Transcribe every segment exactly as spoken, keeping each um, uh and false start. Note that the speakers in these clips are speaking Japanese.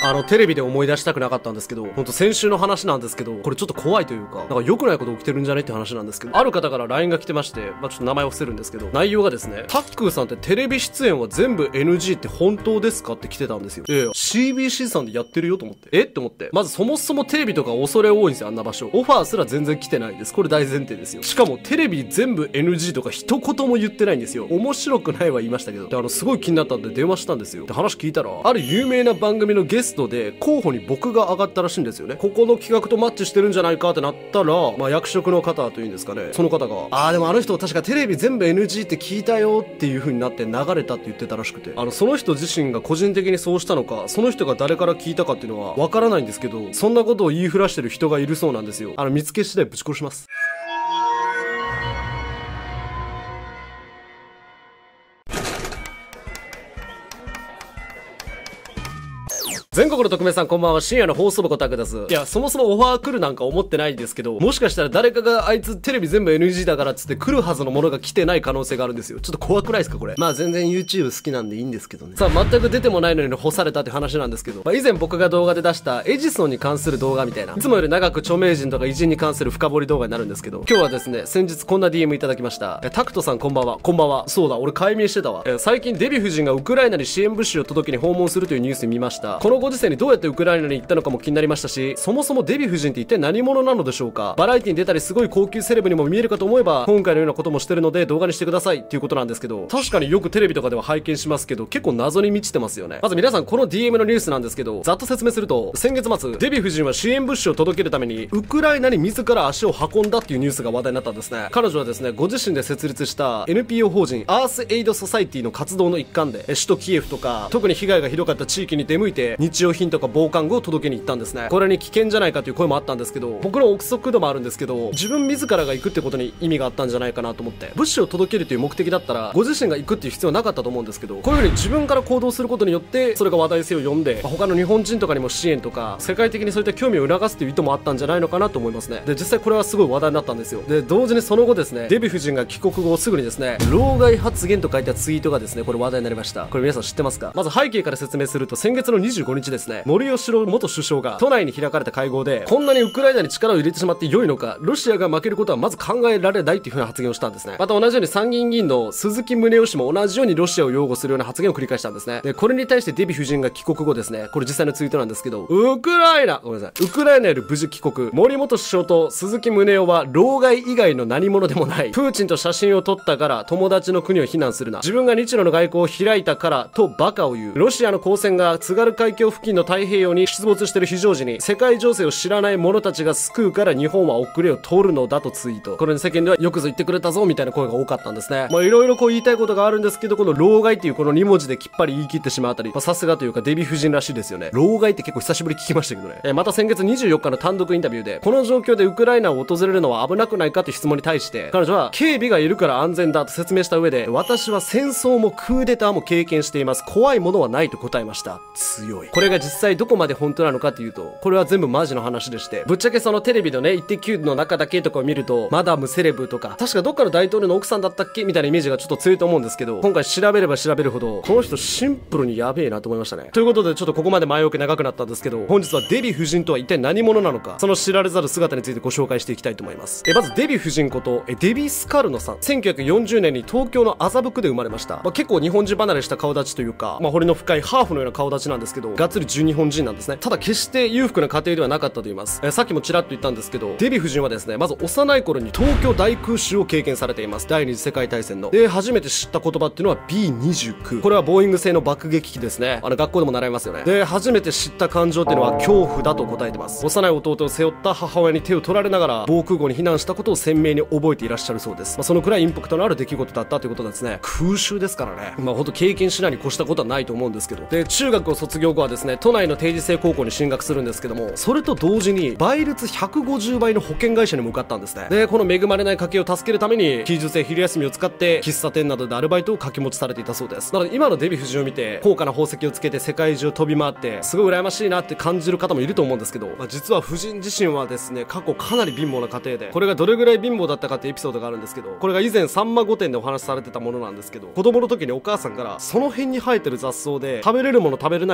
あのテレビで思い出したくなかったんですけど、ほんと先週の話なんですけど、これちょっと怖いというか、なんか良くないこと起きてるんじゃねって話なんですけど、ある方から ライン が来てまして、まあ、ちょっと名前を伏せるんですけど、内容がですね、タックーさんってテレビ出演は全部 エヌジー って本当ですかって来てたんですよ。いやいや シービーシー さんでやってるよと思って、えって思って、まずそもそもテレビとか恐れ多いんですよ。あんな場所オファーすら全然来てないです。これ大前提ですよ。しかもテレビ全部 エヌジー とか一言も言ってないんですよ。面白くないは言いましたけど、であのすごい気になったんで電話したんですよ。で話聞いたら、ある有名な番組のゲストで候補に僕が上がったらしいんですよね。ここの企画とマッチしてるんじゃないかってなったら、まあ役職の方というんですかね、その方が、あーでもあの人確かテレビ全部 エヌジー って聞いたよっていう風になって流れたって言ってたらしくて、あのその人自身が個人的にそうしたのか、その人が誰から聞いたかっていうのはわからないんですけど、そんなことを言いふらしてる人がいるそうなんですよ。あの見つけ次第ぶち殺します。全国の特命さんこんばんは。深夜の放送部コタクです。いや、そもそもオファー来るなんか思ってないんですけど、もしかしたら誰かがあいつテレビ全部 エヌジー だからっつって来るはずのものが来てない可能性があるんですよ。ちょっと怖くないですかこれ。まあ全然 YouTube 好きなんでいいんですけどね。さあ全く出てもないのに干されたって話なんですけど、まあ以前僕が動画で出したエジソンに関する動画みたいな、いつもより長く著名人とか偉人に関する深掘り動画になるんですけど、今日はですね、先日こんな ディーエム いただきました。えタクトさんこんばんは。こんばんは。そうだ、俺解明してたわ。え最近デヴィ夫人がウクライナに支援物資を届けに訪問するというニュース見ました。このご時世にどうやってウクライナに行ったのかも気になりましたし、そもそもデヴィ夫人って一体何者なのでしょうか。バラエティに出たりすごい高級セレブにも見えるかと思えば、今回のようなこともしてるので動画にしてくださいっていうことなんですけど、確かによくテレビとかでは拝見しますけど、結構謎に満ちてますよね。まず皆さんこの ディーエム のニュースなんですけど、ざっと説明すると、先月末デヴィ夫人は支援物資を届けるためにウクライナに自ら足を運んだっていうニュースが話題になったんですね。彼女はですね、ご自身で設立した エヌピーオー 法人アースエイドソサイティの活動の一環で、首都キエフとか特に被害がひどかった地域に出向いて日用品とか防寒具を届けに行ったんですね。これに危険じゃないかという声もあったんですけど、僕の憶測度もあるんですけど、自分自らが行くってことに意味があったんじゃないかなと思って、物資を届けるという目的だったらご自身が行くっていう必要はなかったと思うんですけど、こういう風に自分から行動することによってそれが話題性を呼んで、他の日本人とかにも支援とか世界的にそういった興味を促すという意図もあったんじゃないのかなと思いますね。で実際これはすごい話題になったんですよ。で同時にその後ですね、デヴィ夫人が帰国後すぐにですね、老害発言と書いたツイートがですね、これ話題になりました。これ皆さん知ってますか。まず背景から説明すると、先月のにじゅうごにちですね、森喜朗元首相が都内に開かれた会合で、こんなにウクライナに力を入れてしまって良いのか、ロシアが負けることはまず考えられないっていう風な発言をしたんですね。また同じように参議院議員の鈴木宗男氏も同じようにロシアを擁護するような発言を繰り返したんですね。でこれに対してデヴィ夫人が帰国後ですね、これ実際のツイートなんですけど、ウクライナごめんなさいウクライナより無事帰国、森元首相と鈴木宗男は老害以外の何者でもない、プーチンと写真を撮ったから友達の国を非難するな、自分が日露の外交を開いたからとバカを言う、ロシアの公船が津軽海峡付近の太平洋に出没している非常時に世界情勢を知らない者たちが救うから日本は遅れを取るのだとツイート。これに世間ではよくぞ言ってくれたぞみたいな声が多かったんですね。まあいろいろこう言いたいことがあるんですけど、この老害っていうこのに文字できっぱり言い切ってしまうあたり、まあさすがというかデヴィ夫人らしいですよね。老害って結構久しぶり聞きましたけどね。えまた先月にじゅうよっかの単独インタビューで、この状況でウクライナを訪れるのは危なくないかって質問に対して、彼女は警備がいるから安全だと説明した上で、私は戦争もクーデターも経験しています、怖いものはないと答えました。強い。これが実際どこまで本当なのかっていうと、これは全部マジの話でして、ぶっちゃけそのテレビのね、イッテ Q の中だけとかを見ると、マダムセレブとか確かどっかの大統領の奥さんだったっけみたいなイメージがちょっと強いと思うんですけど、今回調べれば調べるほどこの人シンプルにやべえなと思いましたね。ということでちょっとここまで前置き長くなったんですけど、本日はデヴィ夫人とは一体何者なのか、その知られざる姿についてご紹介していきたいと思います。えまずデヴィ夫人ことえデヴィ・スカルノさん、せんきゅうひゃくよんじゅうねんに東京の麻布区で生まれました。まあ、結構日本人離れした顔立ちというか、まあ、彫りの深いハーフのような顔立ちなんですけど、がっつり純日本人なんですね。ただ決して裕福な家庭ではなかったと言います。えさっきもちらっと言ったんですけど、デヴィ夫人はですね、まず幼い頃に東京大空襲を経験されています。第二次世界大戦の。で初めて知った言葉っていうのは ビーにじゅうきゅう、 これはボーイング製の爆撃機ですね。あの学校でも習いますよね。で初めて知った感情っていうのは恐怖だと答えてます。幼い弟を背負った母親に手を取られながら防空壕に避難したことを鮮明に覚えていらっしゃるそうです。まあ、そのくらいインパクトのある出来事だったということなんですね。空襲ですからね、まあ本当経験しないに越したことはないと思うんですけど、で中学を卒業後はですね、都内の定時制高校に進学するんですけども、それと同時に倍率ひゃくごじゅうばいの保険会社に向かったんですね。でこの恵まれない家計を助けるために休日や昼休みを使って喫茶店などでアルバイトを掛け持ちされていたそうです。なので今のデヴィ夫人を見て高価な宝石をつけて世界中飛び回ってすごい羨ましいなって感じる方もいると思うんですけど、まあ、実は夫人自身はですね、過去かなり貧乏な家庭で、これがどれぐらい貧乏だったかってエピソードがあるんですけど、これが以前さんま御殿でお話しされてたものなんですけど、子供の時にお母さんからその辺に生えてる雑草で食べれるもの食べれないものっていうのを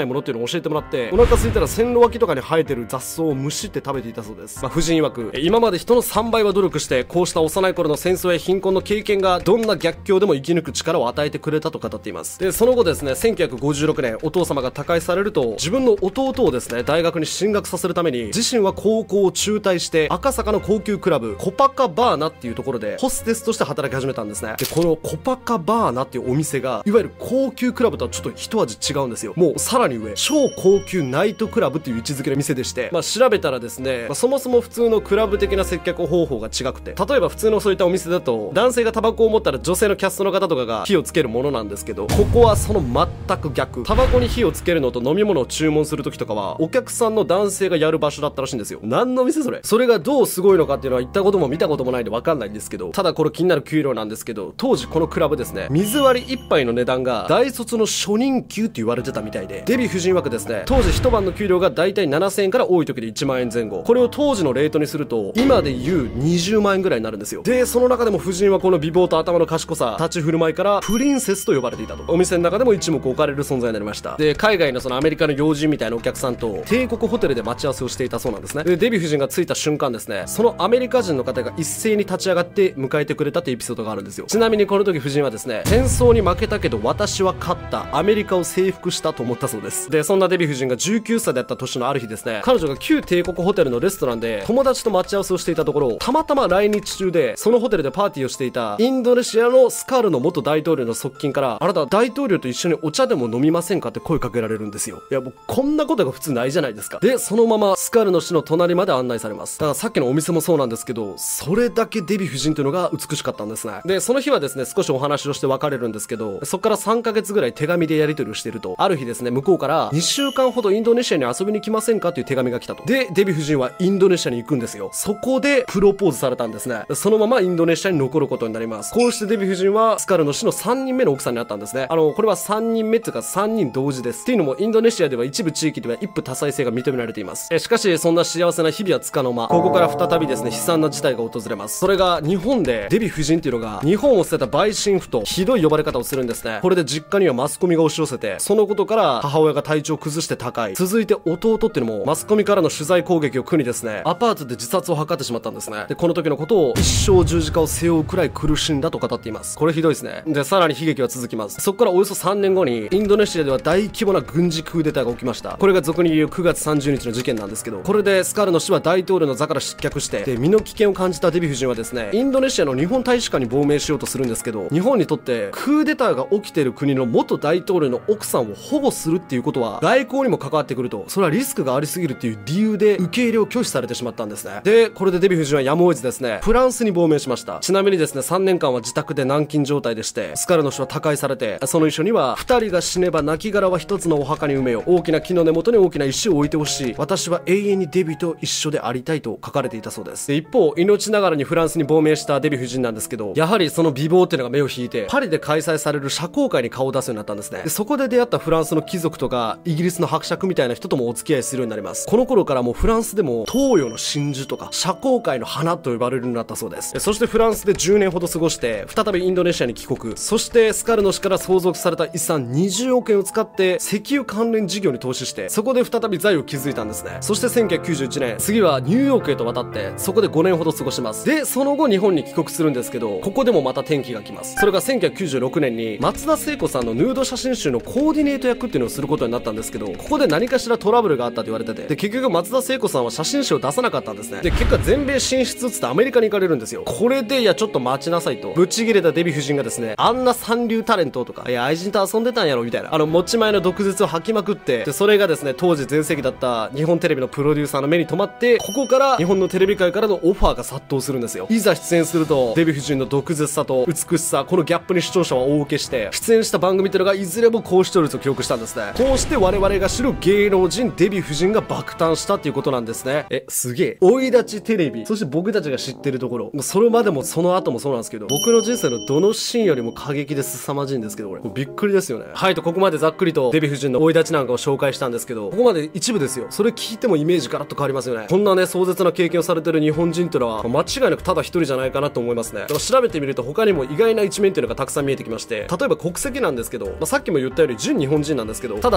教えてもらって、お腹空いたら線路脇とかに生えてる雑草をむしって食べていたそうです。まあ、夫人曰く、今まで人のさんばいは努力して、こうした幼い頃の戦争や貧困の経験が、どんな逆境でも生き抜く力を与えてくれたと語っています。で、その後ですね、せんきゅうひゃくごじゅうろくねん、お父様が他界されると、自分の弟をですね、大学に進学させるために、自身は高校を中退して、赤坂の高級クラブ、コパカバーナっていうところで、ホステスとして働き始めたんですね。で、このコパカバーナっていうお店が、いわゆる高級クラブとはちょっと一味違うんですよ。もうさらに上、超高級ナイトクラブっていう位置づけの店でして、まあ調べたらですね、まあ、そもそも普通のクラブ的な接客方法が違くて、例えば普通のそういったお店だと、男性がタバコを持ったら女性のキャストの方とかが火をつけるものなんですけど、ここはその全く逆。タバコに火をつけるのと飲み物を注文する時とかは、お客さんの男性がやる場所だったらしいんですよ。何の店それ？それがどうすごいのかっていうのは行ったことも見たこともないんで分かんないんですけど、ただこれ気になる給料なんですけど、当時このクラブですね、水割りいっぱいの値段が大卒の初任給って言われてたみたいで、デヴィ夫人枠ですね、当時一晩の給料がだいたいななせんえんから多い時でいちまんえんぜん後。これを当時のレートにすると、今で言うにじゅうまんえんぐらいになるんですよ。で、その中でも夫人はこの美貌と頭の賢さ、立ち振る舞いからプリンセスと呼ばれていたと。お店の中でも一目置かれる存在になりました。で、海外のそのアメリカの要人みたいなお客さんと帝国ホテルで待ち合わせをしていたそうなんですね。で、デヴィ夫人が着いた瞬間ですね、そのアメリカ人の方が一斉に立ち上がって迎えてくれたっていうエピソードがあるんですよ。ちなみにこの時夫人はですね、戦争に負けたけど私は勝った、アメリカを征服したと思ったそうです。で、そんなデヴィ夫人がじゅうきゅうさいだった年のある日ですね、彼女が旧帝国ホテルのレストランで友達と待ち合わせをしていたところ、たまたま来日中でそのホテルでパーティーをしていたインドネシアのスカルの元大統領の側近から、あなた大統領と一緒にお茶でも飲みませんかって声かけられるんですよ。いや、もうこんなことが普通ないじゃないですか。で、そのままスカルの市の隣まで案内されます。だからさっきのお店もそうなんですけど、それだけデヴィ夫人というのが美しかったんですね。で、その日はですね、少しお話をして別れるんですけど、そこからさんかげつぐらい手紙でやり取りをしていると、ある日ですね、向こうからにしゅうかんほどインドネシアに遊びに来ませんかという手紙が来たと。で、デヴィ夫人はインドネシアに行くんですよ。そこでプロポーズされたんですね。そのままインドネシアに残ることになります。こうしてデヴィ夫人はスカルの市のさんにんめの奥さんになったんですね。あの、これはさんにんめっていうかさんにん同時です。っていうのもインドネシアでは一部地域では一夫多妻制が認められています。えしかし、そんな幸せな日々はつかの間、ここから再びですね、悲惨な事態が訪れます。それが日本でデヴィ夫人っていうのが日本を捨てた売春婦とひどい呼ばれ方をするんですね。これで実家にはマスコミが押し寄せて、そのことから母親が体調を崩して他界。続いて弟っていうのもマスコミからの取材攻撃を苦にですね、アパートで自殺を図ってしまったんですね。で、この時のことを一生十字架を背負うくらい苦しんだと語っています。これひどいですね。で、さらに悲劇は続きます。そこからおよそさんねんごにインドネシアでは大規模な軍事クーデターが起きました。これが俗に言うくがつさんじゅうにちの事件なんですけど、これでスカルの氏は大統領の座から失脚して、で、身の危険を感じたデヴィ夫人はですね、インドネシアの日本大使館に亡命しようとするんですけど、日本にとってクーデターが起きている国の元大統領の奥さんを保護するっていうことは外交にも関わってくると、それはリスクがありすぎるっていう理由で受け入れを拒否されてしまったんですね。で、これでデヴィ夫人はやむを得ずですね、フランスに亡命しました。ちなみにですね、さんねんかんは自宅で軟禁状態でして、スカルの氏は他界されて、その遺書には、二人が死ねば亡骸は一つのお墓に埋めよ。大きな木の根元に大きな石を置いてほしい。私は永遠にデヴィと一緒でありたいと書かれていたそうです。で、一方、命ながらにフランスに亡命したデヴィ夫人なんですけど、やはりその美貌っていうのが目を引いて、パリで開催される社交界に顔を出すようになったんですね。で、そこで出会ったフランスの貴族とか、イギリスの伯爵みたいな人ともお付き合いするようになります。この頃からもうフランスでも、東洋の真珠とか、社交界の花と呼ばれるようになったそうです。そしてフランスでじゅうねんほど過ごして、再びインドネシアに帰国。そしてスカルの氏から相続された遺産にじゅうおくえんを使って石油関連事業に投資して、そこで再び財を築いたんですね。そしてせんきゅうひゃくきゅうじゅういちねん、次はニューヨークへと渡って、そこでごねんほど過ごします。で、その後日本に帰国するんですけど、ここでもまた転機が来ます。それがせんきゅうひゃくきゅうじゅうろくねんに松田聖子さんのヌード写真集のコーディネート役っていうのをすることになったんですけど、ここで何かしらトラブルがあったと言われてて、で、結局松田聖子さんは写真集を出さなかったんですね。で、結果全米進出っつってアメリカに行かれるんですよ。これで、いやちょっと待ちなさいと、ぶち切れたデヴィ夫人がですね、あんな三流タレントとか、いや愛人と遊んでたんやろみたいな、あの持ち前の毒舌を吐きまくって、で、それがですね、当時全盛期だった日本テレビのプロデューサーの目に留まって、ここから日本のテレビ界からのオファーが殺到するんですよ。いざ出演すると、デヴィ夫人の毒舌さと美しさ、このギャップに視聴者は大受けして、出演した番組っていうのがいずれも高視聴率を記録したんですね。こうして我々が知る芸能人デヴィ夫人が爆誕したっていうことなんですね。え、すげえ。追い立ちテレビ、そして僕たちが知ってるところ、もうそれまでもその後もそうなんですけど、僕の人生のどのシーンよりも過激で凄まじいんですけど、これ。びっくりですよね。はい、とここまでざっくりとデヴィ夫人の追い立ちなんかを紹介したんですけど、ここまで一部ですよ。それ聞いてもイメージガラッと変わりますよね。こんなね、壮絶な経験をされてる日本人っていうのは、間違いなくただ一人じゃないかなと思いますね。だから調べてみると他にも意外な一面っていうのがたくさん見えてきまして、例えば国籍なんですけど、まあ、さっきも言ったより純日本人なんですけど、ただスカルの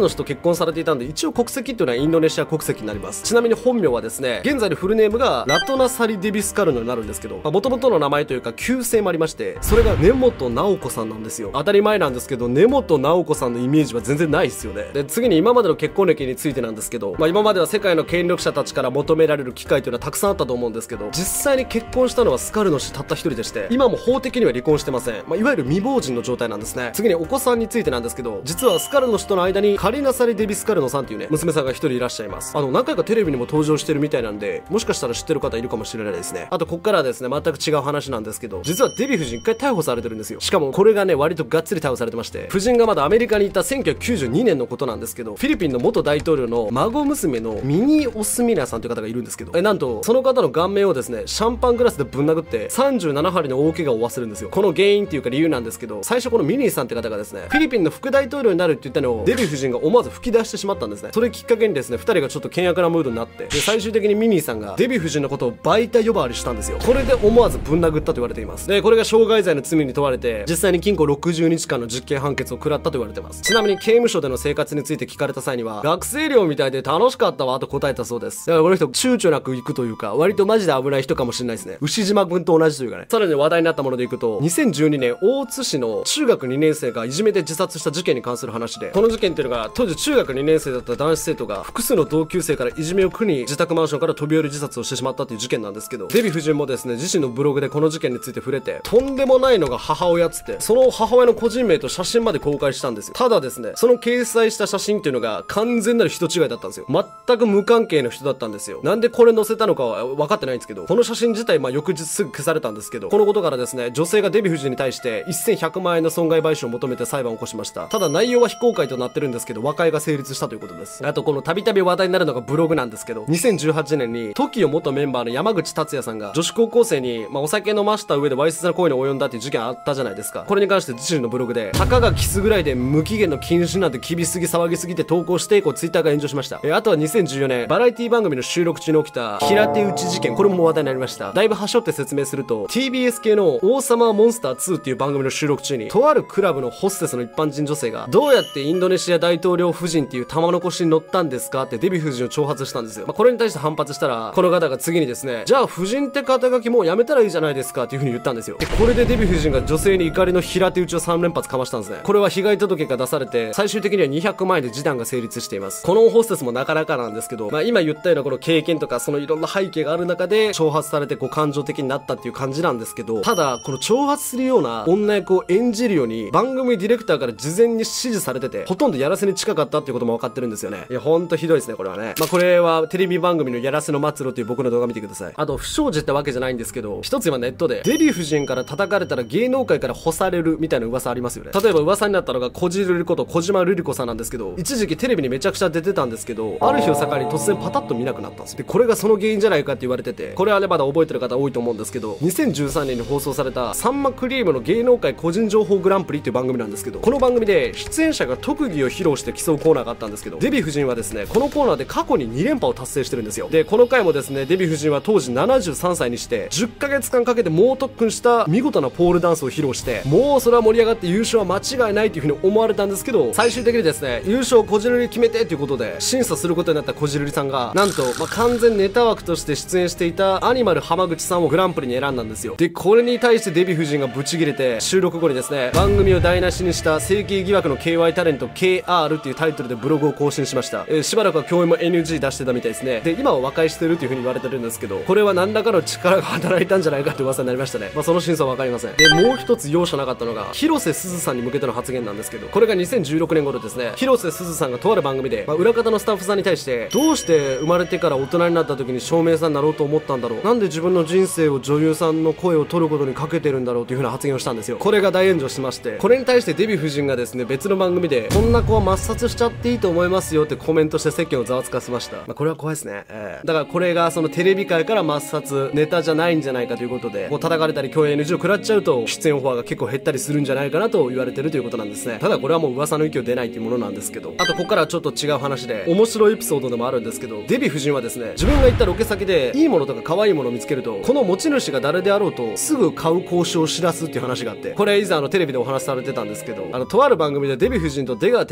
の人と結婚されていたんで、一応国籍っていうのはインドネシア国籍になります。ちなみに本名はですね、現在のフルネームがラトナサリ・デビスカルノになるんですけど、まあ、元々の名前というか旧姓もありまして、それが根本直子さんなんですよ。当たり前なんですけど、根本直子さんのイメージは全然ないですよね。で、次に今までの結婚歴についてなんですけど、まあ今までは世界の権力者たちから求められる機会というのはたくさんあったと思うんですけど、実際に結婚したのはスカルノ氏たった一人でして、今も法的には離婚してません。まあいわゆる未亡人の状態なんですね。次にお子さんについてなんですけど、実はスカルノ氏との間にカリナサリ・デビスカルノさんっていうね、娘さんが一人いらっしゃいます。あの、何回かテレビにも登場してるみたいなんで、もしかしたら知ってる方いるかもしれないですね。あと、こっからはですね、全く違う話なんですけど、実はデヴィ夫人一回逮捕されてるんですよ。しかもこれがね、割とがっつり逮捕されてまして、夫人がまだアメリカにいたせんきゅうひゃくきゅうじゅうにねんのことなんですけど、フィリピンの元大統領の孫娘のミニ・オスミナさんという方がいるんですけど、え、なんと、その方の顔面をですね、シャンパングラスでぶん殴って、さんじゅうななはりの大怪我を負わせるんですよ。この原因っていうか理由なんですけど、最初このミニーさんって方がですね、フィリピンの副大統領になるって言ったのを、デヴィ夫人が思わず吹き出してしまったんですね。それきっかけにですね、二人がちょっと険悪なムードになって、で、最終的にミニーさんがデヴィ夫人のことをバイタ呼ばわりしたんですよ。これで思わずぶん殴ったと言われています。で、これが傷害罪の罪に問われて、実際に禁錮ろくじゅうにちかんの実刑判決を食らったと言われています。ちなみに刑務所での生活について聞かれた際には、学生寮みたいで楽しかったわと答えたそうです。だからこの人躊躇なく行くというか、割とマジで危ない人かもしれないですね。牛島君と同じというかね。さらに話題になったものでいくと、にせんじゅうにねん大津市の中学にねん生がいじめで自殺した事件に関する話で、この事件っていうのが当時中学にねん生だった男子生徒が複数の同級生からいじめを苦に自宅マンションから飛び降り自殺をしてしまったっていう事件なんですけど、デヴィ夫人もですね、自身のブログでこの事件について触れて、とんでもないのが母親っつって、その母親の個人名と写真まで公開したんですよ。ただですね、その掲載した写真っていうのが完全なる人違いだったんですよ。全く無関係の人だったんですよ。なんでこれ載せたのかは分かってないんですけど、この写真自体まあ翌日すぐ消されたんですけど、このことからですね、女性がデヴィ夫人に対してせんひゃくまんえんの損害賠償を求めて裁判を起こしました。ただ内容は非公開となってるんですけど、和解が成立したということです。あとこのたびたび話題になるのがブログなんですけど、にせんじゅうはちねんに トキオ 元メンバーの山口達也さんが女子高校生に、まあ、お酒飲ました上でわいせつな行為に及んだっていう事件あったじゃないですか。これに関して自身のブログで、たかがキスぐらいで無期限の禁止なんて厳しすぎ騒ぎすぎて投稿して以降ツイッターが炎上しました。えあとはにせんじゅうよねんバラエティ番組の収録中に起きた平手打ち事件、これも話題になりました。だいぶ端折って説明すると、 ティービーエス 系の王様モンスターツーっていう番組の収録中に、とあるクラブのホステスの一般人女性が、どうやってインドネシア大統領夫人っていう玉の腰に乗ったんですかってデヴィ夫人を挑発したんですよ。まあ、これに対して反発したら、この方が次にですね、じゃあ夫人って肩書きもうやめたらいいじゃないですかっていう風に言ったんですよ。で、これでデヴィ夫人が女性に怒りの平手打ちをさんれんぱつかましたんですね。これは被害届が出されて、最終的にはにひゃくまんえんで示談が成立しています。このホステスもなかなかなんですけど、まあ今言ったようなこの経験とかそのいろんな背景がある中で挑発されてこう感情的になったっていう感じなんですけど、ただこの挑発するような女役を演じるように番組ディレクターから事前に指示されてて、ほとんどやらせに近かったっていうことも分かってるんですよね。いやほんとひどいですねこれはね。まあこれはテレビ番組のやらせの末路っていう僕の動画見てください。あと不祥事ってわけじゃないんですけど、一つ今ネットでデヴィ夫人から叩かれたら芸能界から干されるみたいな噂ありますよね。例えば噂になったのがこじるりこと小島瑠璃子さんなんですけど、一時期テレビにめちゃくちゃ出てたんですけど、ある日を境に突然パタッと見なくなったんです。でこれがその原因じゃないかって言われてて、これはねまだ覚えてる方多いと思うんですけど、にせんじゅうさんねんに放送されたサンマクリームの芸能界個人情報グランプリっていう番組なんですけど、この番組で出演者が特技を披露して競うコーナーがあったんですけど、デヴィ夫人はですねこのコーナーで過去ににれんぱを達成してるんですよ。でこの回もですね、デヴィ夫人は当時ななじゅうさんさいにしてじゅっかげつかんかけて猛特訓した見事なポールダンスを披露して、もうそれは盛り上がって優勝は間違いないというふうに思われたんですけど、最終的にですね優勝をこじるり決めてということで審査することになったこじるりさんが、なんと、まあ、完全ネタ枠として出演していたアニマル浜口さんをグランプリに選んだんですよ。でこれに対してデヴィ夫人がブチギレて、収録後にですね番組を台無しにした整形疑惑の ケーワイ タレント ケーアール っていうタイトルでブログを更新しました。えー、しばらくは共演も エヌジー 出してたみたいですね。で今は和解してるという風に言われてるんですけど、これは何らかの力が働いたんじゃないかって噂になりましたね。まあその真相は分かりません。でもう一つ容赦なかったのが広瀬すずさんに向けての発言なんですけど、これがにせんじゅうろくねん頃ですね、広瀬すずさんがとある番組で、まあ、裏方のスタッフさんに対して、どうして生まれてから大人になった時に照明さんになろうと思ったんだろう、なんで自分の人生を女優さんの声を取ることにかけてるんだろうという風な発言をしたんですよ。これが大炎上しまして、これに対してデヴィ夫人がですね別の番組で、こんな子は抹殺しちゃっていいと思いますよってコメントして世間をざわつかせました。まあ、これは怖いですね、えー、だからこれがそのテレビ界から抹殺ネタじゃないんじゃないかということで、こう叩かれたり共演 エヌジー を食らっちゃうと出演オファーが結構減ったりするんじゃないかなと言われてるということなんですね。ただこれはもう噂の域を出ないというものなんですけど、あとここからはちょっと違う話で面白いエピソードでもあるんですけど、デヴィ夫人はですね自分が行ったロケ先でいいものとか可愛いものを見つけると、この持ち主が誰であろうとすぐ買う交渉を知らすっていう話があって、これ以前あのテレビでお話しされてたんですけど、あのとある番組でデヴィ夫人と出川哲朗さんが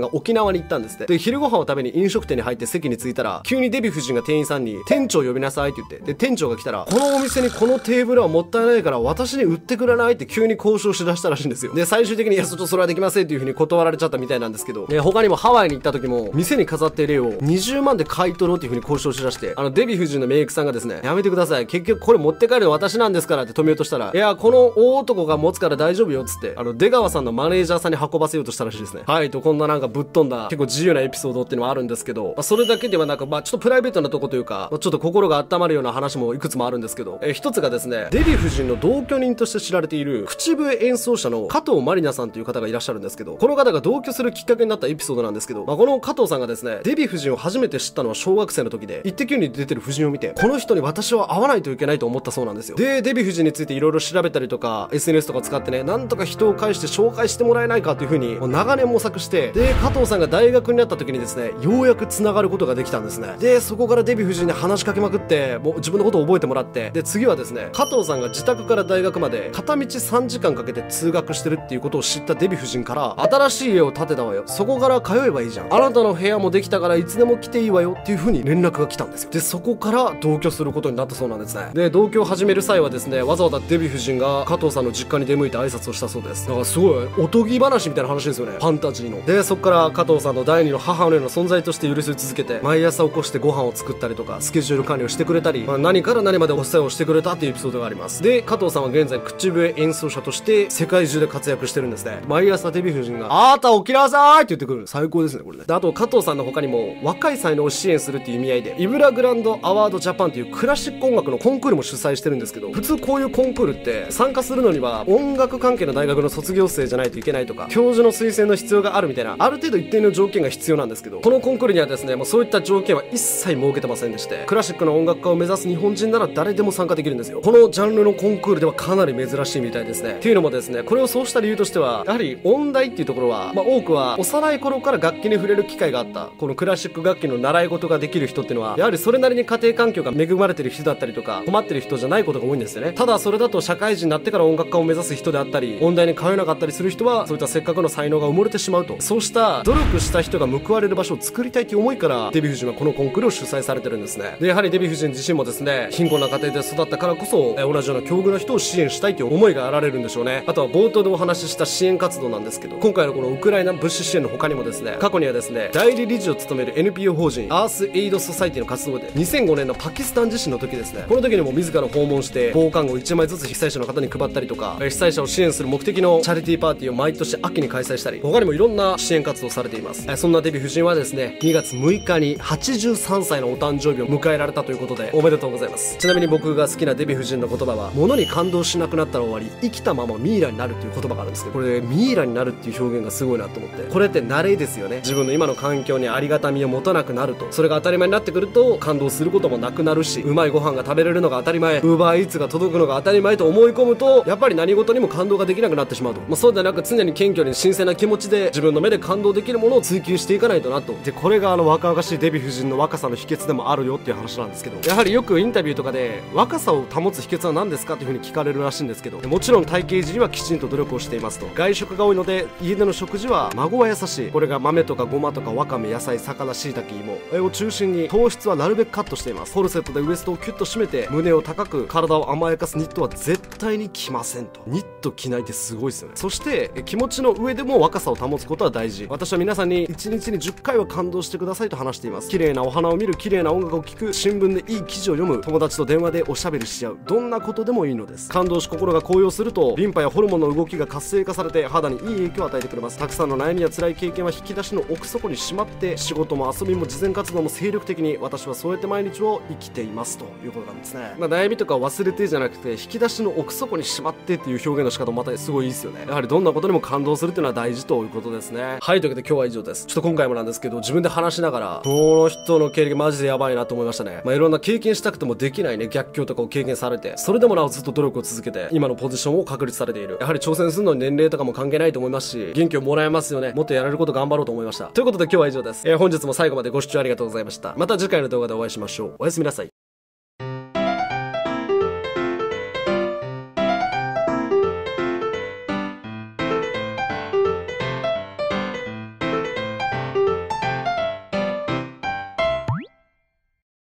が沖縄に行ったんですって。で、昼ご飯を食べに飲食店に入って席に着いたら、急にデヴィ夫人が店員さんに、店長呼びなさいって言って、で、店長が来たら、このお店にこのテーブルはもったいないから私に売ってくれないって急に交渉しだしたらしいんですよ。で、最終的に、いや、ちょっとそれはできませんっていう風に断られちゃったみたいなんですけど、で、他にもハワイに行った時も、店に飾っている絵をにじゅうまんで買い取ろうっていう風に交渉しだして、あの、デヴィ夫人のメイクさんがですね、やめてください。結局これ持って帰るの私なんですからって止めようとしたら、いや、この大男が持つから大丈夫よっつって、あの、出川さんのマネージャーさんに運ばせようとしたらしいですね。はい、と、こんななんかぶっ飛んだ、結構自由なエピソードっていうのもあるんですけど、まあ、それだけではなく、まあ、ちょっとプライベートなとこというか、ちょっと心が温まるような話もいくつもあるんですけど、えー、一つがですね、デヴィ夫人の同居人として知られている、口笛演奏者の加藤まりなさんという方がいらっしゃるんですけど、この方が同居するきっかけになったエピソードなんですけど、まあ、この加藤さんがですね、デヴィ夫人を初めて知ったのは小学生の時で、イッテ Q に出てる夫人を見て、この人に私は会わないといけないと思ったそうなんですよ。で、デヴィ夫人についていろいろ調べたりとか、エスエヌエス とか使ってね、なんとか人を介して紹介してもらえないかという風に、もう長年模索して、で、加藤さんが大学になった時にですね、ようやく繋がることができたんですね。で、そこからデヴィ夫人に話しかけまくって、もう自分のことを覚えてもらって、で、次はですね、加藤さんが自宅から大学まで片道さんじかんかけて通学してるっていうことを知ったデヴィ夫人から、新しい家を建てたわよ。そこから通えばいいじゃん。あなたの部屋もできたからいつでも来ていいわよっていう風に連絡が来たんですよ。で、そこから同居することになったそうなんですね。で、同居を始める際はですね、わざわざデヴィ夫人が加藤さんの実家に出向いて挨拶をしたそうです。だからすごいおとぎ話みたいな話ですよね。ファンタジーの。で、そこから加藤さんの第二の母のような存在として許し続けて、毎朝起こしてご飯を作ったりとか、スケジュール管理をしてくれたり、まあ、何から何までお世話をしてくれたっていうエピソードがあります。で、加藤さんは現在口笛演奏者として世界中で活躍してるんですね。毎朝デヴィ夫人が、あーた起きなさーいって言ってくる。最高ですね、これね。で、あと加藤さんの他にも、若い才能を支援するっていう意味合いで、イブラグランドアワードジャパンっていうクラシック音楽のコンクールも主催してるんですけど、普通こういうコンクールって参加するのには音楽関係の大学の卒業生じゃないといけないとか、教授の推薦の必要があるみたいな、ある程度一定の条件が必要なんですけど、このコンクールにはですね、もうそういった条件は一切設けてませんでして、クラシックの音楽家を目指す日本人なら誰でも参加できるんですよ。このジャンルのコンクールではかなり珍しいみたいですね。っていうのもですね、これをそうした理由としては、やはり音大っていうところは、まあ多くは幼い頃から楽器に触れる機会があった、このクラシック楽器の習い事ができる人っていうのは、やはりそれなりに家庭環境が恵まれてる人だったりとか、困ってる人じゃないことが多いんですよね。ただそれだと社会人になってから音楽家を目指す人であったり、音大に通えなかったりする人は、そういったせっかくの才能が埋もれてしまうと。そうした努力した人が報われる場所を作りたいという思いから、デヴィ夫人はこのコンクールを主催されてるんですね。で、やはりデヴィ夫人自身もですね、貧困な家庭で育ったからこそ、え同じような境遇の人を支援したいという思いがあられるんでしょうね。あとは冒頭でお話しした支援活動なんですけど、今回のこのウクライナ物資支援の他にもですね、過去にはですね、代理理事を務める エヌピーオー 法人アースエイドソサイティの活動で、にせんごねんのパキスタン地震の時ですね、この時にも自ら訪問して防寒具をいちまいずつ被災者の方に配ったりとか、被災者を支援する目的のチャリティーパーティーを毎年秋に開催したり、他にもいろんな支援活動をされています。そんなデヴィ夫人はですね、にがつむいかにはちじゅうさんさいのお誕生日を迎えられたということで、おめでとうございます。ちなみに僕が好きなデヴィ夫人の言葉は、物に感動しなくなったら終わり、生きたままミイラになるっていう言葉があるんですけど、これミイラになるっていう表現がすごいなと思って、これって慣れですよね。自分の今の環境にありがたみを持たなくなると、それが当たり前になってくると感動することもなくなるし、うまいご飯が食べれるのが当たり前、ウーバーイーツが届くのが当たり前と思い込むと、やっぱり何事にも感動ができなくなってしまうと。まあ、そうではなく常に謙虚に新鮮な気持ちで自分の目で感動できるものを追求していかないとなと。で、これがあの若々しいデヴィ夫人の若さの秘訣でもあるよっていう話なんですけど、やはりよくインタビューとかで若さを保つ秘訣は何ですかっていう風に聞かれるらしいんですけど、もちろん体型維持にはきちんと努力をしていますと。外食が多いので家での食事は孫は優しい、これが豆とかごまとかわかめ、野菜、魚、しいたけ、芋を中心に糖質はなるべくカットしています。コルセットでウエストをキュッと締めて胸を高く体を甘やかすニットは絶対に着ませんと。ニット着ないってすごいですよね。そして気持ちの上でも若さを保つことは大事。私は皆さんにいちにちにじゅっかいは感動してくださいと話しています。綺麗なお花を見る、綺麗な音楽を聴く、新聞でいい記事を読む、友達と電話でおしゃべりし合う、どんなことでもいいのです。感動し心が高揚するとリンパやホルモンの動きが活性化されて肌にいい影響を与えてくれます。たくさんの悩みや辛い経験は引き出しの奥底にしまって、仕事も遊びも慈善活動も精力的に私はそうやって毎日を生きていますということなんですね。まあ、悩みとか忘れてじゃなくて引き出しの奥底にしまってっていう表現の仕方もまたすごいいいですよね。やはりどんなことにも感動するっていうのは大事ということですね。はい、というわけで今日は以上です。ちょっと今回もなんですけど、自分で話しながらこの人の経歴マジでやばいなと思いましたね。まあ、いろんな経験したくてもできないね逆境とかを経験されて、それでもなおずっと努力を続けて今のポジションを確立されている。やはり挑戦するのに年齢とかも関係ないと思いますし、元気をもらえますよね。もっとやれること頑張ろうと思いました。ということで今日は以上です。えー、本日も最後までご視聴ありがとうございました。また次回の動画でお会いしましょう。おやすみなさい。